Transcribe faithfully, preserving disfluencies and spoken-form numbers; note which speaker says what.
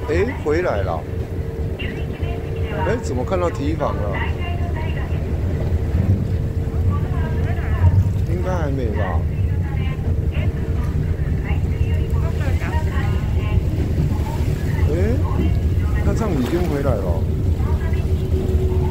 Speaker 1: 哎，回来了。哎，怎么看到提防了？应该还没吧？哎，那这样已经回来了。